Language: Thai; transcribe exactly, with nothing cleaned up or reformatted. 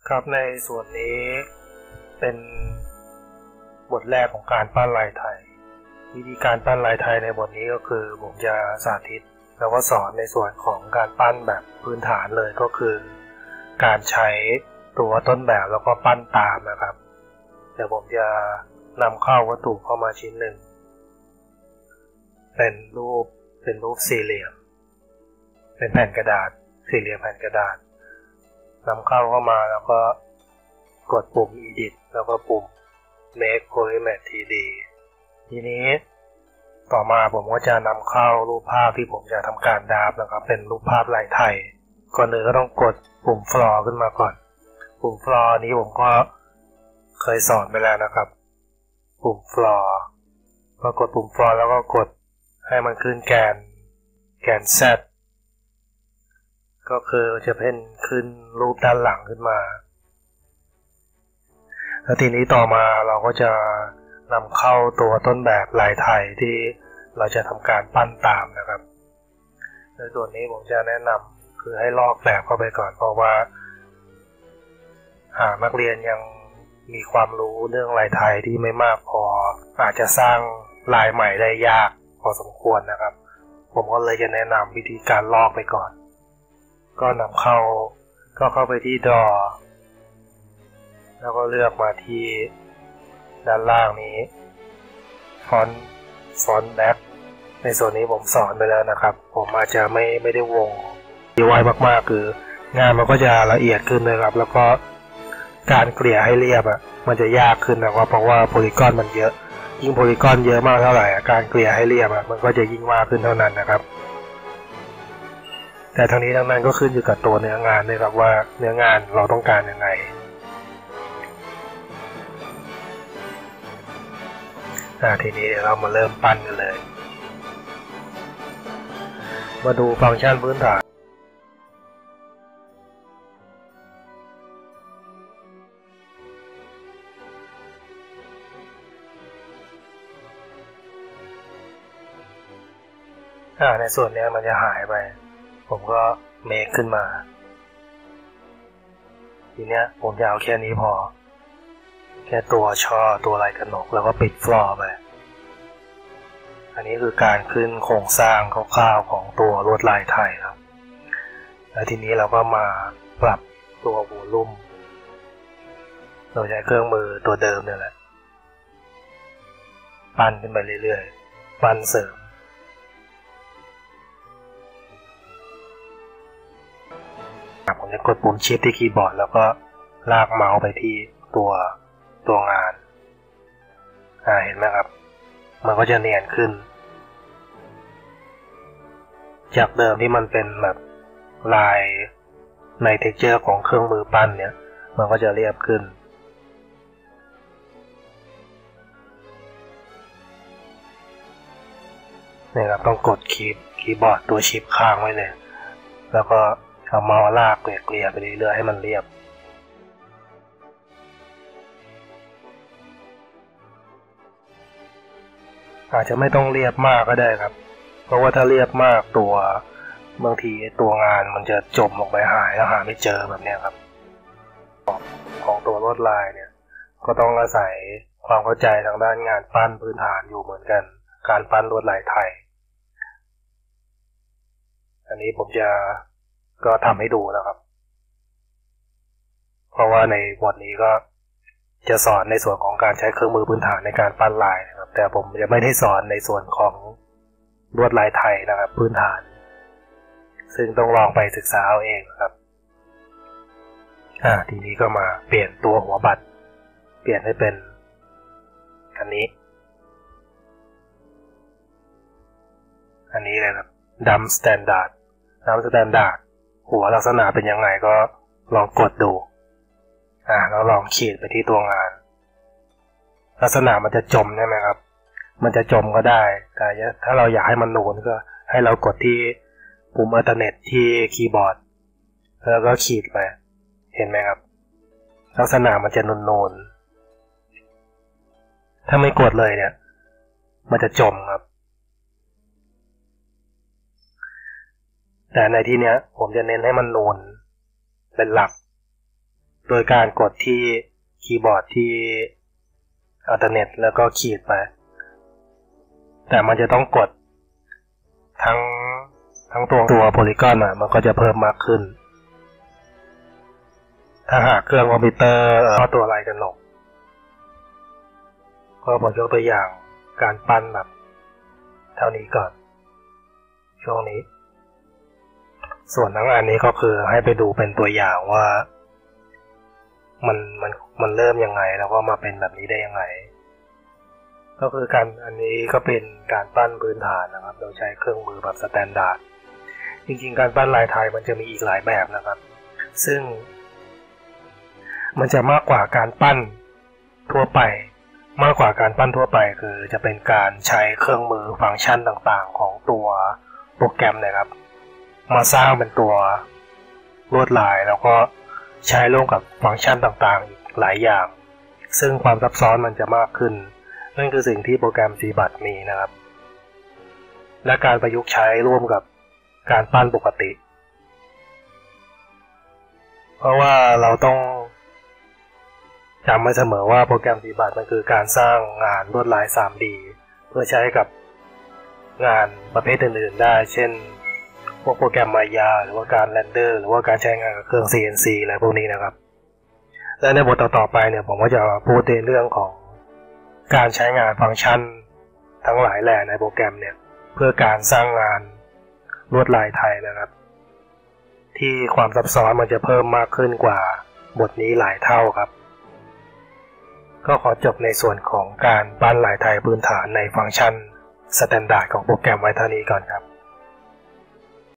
ครับในส่วนนี้เป็นบทแรกของการปั้นลายไทยวิธีการปั้นลายไทยในบทนี้ก็คือผมจะสาธิตแล้วก็สอนในส่วนของการปั้นแบบพื้นฐานเลยก็คือการใช้ตัวต้นแบบแล้วก็ปั้นตามนะครับเดี๋ยวผมจะนำเข้าวัตถุเข้ามาชิ้นหนึ่งเป็นรูปเป็นรูปสี่เหลี่ยมเป็นแผ่นกระดาษสี่เหลี่ยมแผ่นกระดาษนำเข้าเข้ามาแล้วก็กดปุ่ม Edit แล้วก็ปุ่ม Make Polymer ทรี ดี ทีนี้ต่อมาผมก็จะนำเข้ารูปภาพที่ผมจะทำการดราฟนะครับเป็นรูปภาพลายไทยก่อนอื่นก็ต้องกดปุ่ม Floor ขึ้นมาก่อนปุ่ม Floor นี้ผมก็เคยสอนไปแล้วนะครับปุ่ม Floor ก็กดปุ่ม Floor แล้วก็กดให้มันขึ้นแกนแกน Z ก็คือจะเป็นขึ้นรูปด้านหลังขึ้นมาแล้วทีนี้ต่อมาเราก็จะนำเข้าตัวต้นแบบลายไทยที่เราจะทำการปั้นตามนะครับในส่วนนี้ผมจะแนะนำคือให้ลอกแบบเข้าไปก่อนเพราะว่าหากนักเรียนยังมีความรู้เรื่องลายไทยที่ไม่มากพออาจจะสร้างลายใหม่ได้ยากพอสมควรนะครับผมก็เลยจะแนะนำวิธีการลอกไปก่อนก็นำเข้าก็เข้าไปที่ Draw แล้วก็เลือกมาที่ด้านล่างนี้ Font Font Back ในส่วนนี้ผมสอนไปแล้วนะครับผมอาจจะไม่ไม่ได้วงไว้มากๆคืองานมันก็จะละเอียดขึ้นนะครับแล้วก็การเกลี่ยให้เรียบอ่ะมันจะยากขึ้นนะครับเพราะว่าโพลีกอนมันเยอะยิ่งโพลีกอนเยอะมากเท่าไหร่การเกลี่ยให้เรียบอ่ะมันก็จะยิ่งมากขึ้นเท่านั้นนะครับแต่ทั้งนี้ทั้งนั้นก็ขึ้นอยู่กับตัวเนื้องานด้วยครับว่าเนื้องานเราต้องการยังไงอ่าทีนี้เดี๋ยวเรามาเริ่มปั้นกันเลยมาดูฟังก์ชันพื้นฐานอ่าในส่วนนี้มันจะหายไปผมก็เมคขึ้นมาทีเนี้ยผมจะเอาแค่นี้พอแค่ตัวช่อตัวลายกระหนกแล้วก็ปิดฟลอร์ไปอันนี้คือการขึ้นโครงสร้างคร่าวๆของตัวลวดลายไทยครับแล้วทีนี้เราก็มาปรับตัววอลลุ่มเราใช้เครื่องมือตัวเดิมเนี่ยแหละปั้นขึ้นไปเรื่อยๆปั้นเสริมผมจะกดปุ่มชิปที่คีย์บอร์ดแล้วก็ลากเมาส์ไปที่ตัวตัวงานอ่าเห็นไหมครับมันก็จะเนียนขึ้นจากเดิมที่มันเป็นแบบลายในเท็กเจอร์ของเครื่องมือปั้นเนี่ยมันก็จะเรียบขึ้นนี่ครับต้องกดคีย์คีย์บอร์ดตัวชิปค้างไว้เลยแล้วก็เอาเมาส์ลากเกลี่ยไปเรื่อยๆให้มันเรียบอาจจะไม่ต้องเรียบมากก็ได้ครับเพราะว่าถ้าเรียบมากตัวบางทีตัวงานมันจะจมลงไปหายแล้วหาไม่เจอแบบนี้ครับของตัวลวดลายเนี่ยก็ต้องอาศัยความเข้าใจทางด้านงานปั้นพื้นฐานอยู่เหมือนกันการปั้นลวดลายไทยอันนี้ผมจะก็ทำให้ดูนะครับเพราะว่าในบทนี้ก็จะสอนในส่วนของการใช้เครื่องมือพื้นฐานในการปั้นลายนะครับแต่ผมจะไม่ได้สอนในส่วนของลวดลายไทยนะครับพื้นฐานซึ่งต้องลองไปศึกษาเอาเองนะครับอ่าทีนี้ก็มาเปลี่ยนตัวหัวบัตรเปลี่ยนให้เป็นอันนี้อันนี้เลยครับดัมสแตนดาร์ดดัมสแตนดาร์ดหัวลักษณะเป็นยังไงก็ลองกดดูอ่าแล้วลองขีดไปที่ตัวงานลักษณะมันจะจมใช่ไหมครับมันจะจมก็ได้แต่ถ้าเราอยากให้มันนูนก็ให้เรากดที่ปุ่มอัลเทอร์เนทที่คีย์บอร์ดแล้วก็ขีดไปเห็นไหมครับลักษณะมันจะนูนๆถ้าไม่กดเลยเนี่ยมันจะจมครับแต่ในที่เนี้ยผมจะเน้นให้มันนูนเป็นหลักโดยการกดที่คีย์บอร์ดที่อัลเทอร์เนทแล้วก็ขีดไปแต่มันจะต้องกดทั้งทั้งตัวตัวโพลีกอนอ่ะมันก็จะเพิ่มมากขึ้นถ้าหากเครื่องคอมพิวเตอร์เอาตัวอะไรกันหนกก็ผมยกตัวอย่างการปั้นแบบเท่านี้ก่อนช่วงนี้ส่วนทั้งอันนี้ก็คือให้ไปดูเป็นตัวอย่างว่ามันมันมันเริ่มยังไงแล้วก็มาเป็นแบบนี้ได้ยังไงก็คือการอันนี้ก็เป็นการปั้นพื้นฐานนะครับโดยใช้เครื่องมือแบบสแตนดาร์ดจริงๆการปั้นลายไทยมันจะมีอีกหลายแบบนะครับซึ่งมันจะมากกว่าการปั้นทั่วไปมากกว่าการปั้นทั่วไปคือจะเป็นการใช้เครื่องมือฟังก์ชันต่างๆของตัวโปรแกรมนะครับมาสร้างเป็นตัวลวดลายแล้วก็ใช้ร่วมกับฟังก์ชันต่างๆอีกหลายอย่างซึ่งความซับซ้อนมันจะมากขึ้นนั่นคือสิ่งที่โปรแกรม ซี บัต มีนะครับและการประยุกต์ใช้ร่วมกับการปั้นปกติเพราะว่าเราต้องจำไว้เสมอว่าโปรแกรม ซี บัต มันคือการสร้างงานลวดลาย ทรี ดี เพื่อใช้กับงานประเภทอื่นๆได้เช่นพวกโปรแกรมมายาหรือว่าการเรนเดอร์หรือว่าการใช้งานกับเครื่อง ซี เอ็น ซี อะไรพวกนี้นะครับและในบทต่อๆไปเนี่ยผมก็จะพูดในเรื่องของการใช้งานฟังก์ชันทั้งหลายแหล่ในโปรแกรมเนี่ยเพื่อการสร้างงานลวดลายไทยนะครับที่ความซับซ้อนมันจะเพิ่มมากขึ้นกว่าบทนี้หลายเท่าครับก็ขอจบในส่วนของการปั้นลายไทยพื้นฐานในฟังก์ชันสแตนดาร์ดของโปรแกรมไว้เท่านี้ก่อนครับ